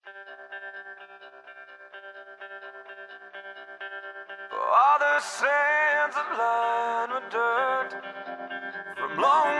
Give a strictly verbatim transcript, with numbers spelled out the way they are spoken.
All the sands of line with dirt from long